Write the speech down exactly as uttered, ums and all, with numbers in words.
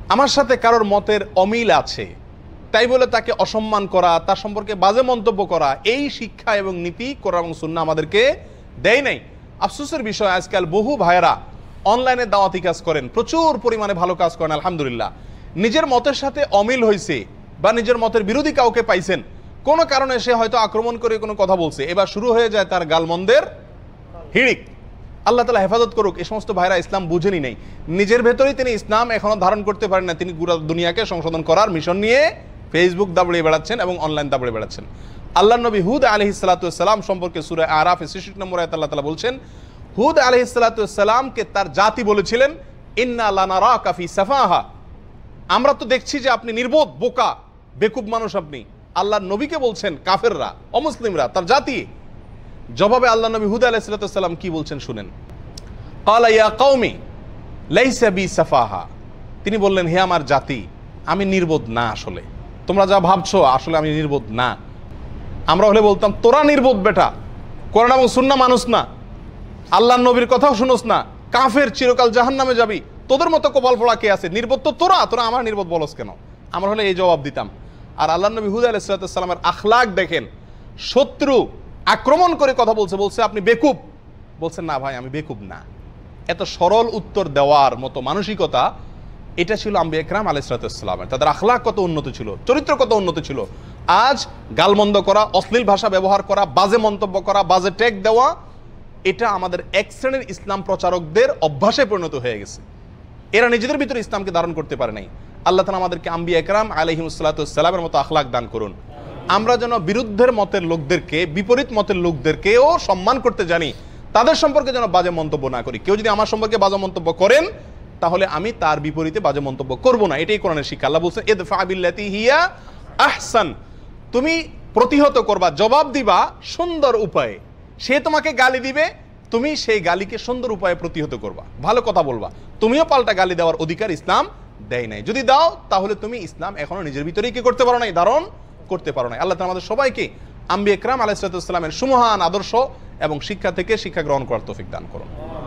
আমার সাথে কারোর মতের অমিল আছে তাই বলে তাকে অসম্মান করা, তার সম্পর্কে বাজে মন্তব্য করা, এই শিক্ষা এবং নীতি কোরআন এবং সুন্নাহ আমাদেরকে দেয় নাই। আফসোসের বিষয়, আজকাল বহু ভাইয়েরা অনলাইনে দাওয়াতি কাজ করেন, প্রচুর পরিমাণে ভালো কাজ করেন আলহামদুলিল্লাহ। নিজের মতের সাথে অমিল হয়েছে বা নিজের মতের বিরোধী কাউকে পাইছেন, কোনো কারণে সে হয়তো আক্রমণ করে কোনো কথা বলছে, এবার শুরু হয়ে যায় তার গালমন্দের হিড়িক। আল্লাহ তাআলা হেফাজত করুক। এই সমস্ত ভাইরা ইসলাম বুঝেনি নেই, নিজের ভেতরেই তিনি ইসলাম এখনো ধারণ করতে পারেন না। তিনি পুরো দুনিয়াকে সংশোধন করার মিশন নিয়ে ফেসবুক দাবড়িয়ে বেড়াচ্ছেন এবং অনলাইন দাবড়িয়ে বেড়াচ্ছেন। আল্লাহর নবী হুদ আলাইহিস সালাতু ওয়াস সালাম সম্পর্কে সূরা আরাফ ছেষট্টি নম্বর আয়াতে আল্লাহ তাআলা বলছেন, হুদ আলাইহিস সালাতু ওয়াস সালামকে তার জাতি বলেছিলেন, ইন্না লানারাকা ফি সাফাহা, আমরা তো দেখছি যে আপনি নির্বোধ, বোকা, বেকুব মানুষ আপনি। আল্লাহর নবীকে বলছেন কাফেররা, অমুসলিমরা, তার জাতি। জবাবে আল্লাহ নবী হুদ আলাইহিস সালাতু ওয়াস সালাম কি বলছেন শুনেন। ক্বালা ইয়া কওমি লাইসা বি সাফাহা, তিনি বললেন, হে আমার জাতি, আমি নির্বোধ না, আসলে তোমরা যা ভাবছো আসলে আমি নির্বোধ না। আমরা হলে বলতাম, তোরা নির্বোধ বেটা, কোরআন এবং সুন্নাহ মানুষ না, আল্লাহর নবীর কথাও শুনোস না, কাফের, চিরকাল জাহান্নামে যাবি, তোদের মতো কপাল পোড়া কে আছে, নির্বোধ তো তোরা, তোরা আমার নির্বোধ বলস কেন? আমরা হলে এই জবাব দিতাম। আর আল্লাহর নবী হুদ আলাইহিস সালামের আখলাক দেখেন, শত্রু আক্রমণ করে কথা বলছে, বলছে আপনি বেকুব, বলছেন না ভাই আমি বেকুব না। এত সরল উত্তর দেওয়ার মতো মানসিকতা, এটা ছিল আম্বিয়া ইকরাম আলাইহিস সালামের। তাদের আখলাক কত উন্নত ছিল, চরিত্র কত উন্নত ছিল। আজ গালমন্দ করা, অশ্লীল ভাষা ব্যবহার করা, বাজে মন্তব্য করা, বাজে ট্যাগ দেওয়া, এটা আমাদের এক শ্রেণীর ইসলাম প্রচারকদের অভ্যাসে পরিণত হয়ে গেছে। এরা নিজেদের ভিতরে ইসলামকে ধারণ করতে পারে নাই। আল্লাহ তাআলা আমাদেরকে আম্বিয়া ইকরাম আলাইহিমুস সালাতু ওয়াস সালামের মতো আখলাক দান করুন। আমরা যেন বিরুদ্ধের মতের লোকদেরকে, বিপরীত মতের লোকদেরকেও সম্মান করতে জানি, তাদের সম্পর্কে যেন বাজে মন্তব্য না করি। কেউ যদি আমার সম্পর্কে বাজে মন্তব্য করেন, তাহলে আমি তার বিপরীতে বাজে মন্তব্য করব না। এটাই কোরআনের শিক্ষা। আল্লাহ বলছেন, ইদফা বিল্লাতি হিয়া আহসান, তুমি প্রতিহত করবা, জবাব দিবা সুন্দর উপায়ে। সে তোমাকে গালি দিবে, তুমি সেই গালিকে সুন্দর উপায়ে প্রতিহত করবা, ভালো কথা বলবা। তুমিও পাল্টা গালি দেওয়ার অধিকার ইসলাম দেয় নাই। যদি দাও, তাহলে তুমি ইসলাম এখনো নিজের ভিতরেই কি করতে পারো নাই, ধারণ করতে পারো নাই। আল্লাহ তাআলা আমাদের সবাইকে আম্বিয়া ইকরাম আলাইহিস সালামের সুমহান আদর্শ এবং শিক্ষা থেকে শিক্ষা গ্রহণ করার তৌফিক দান করুন।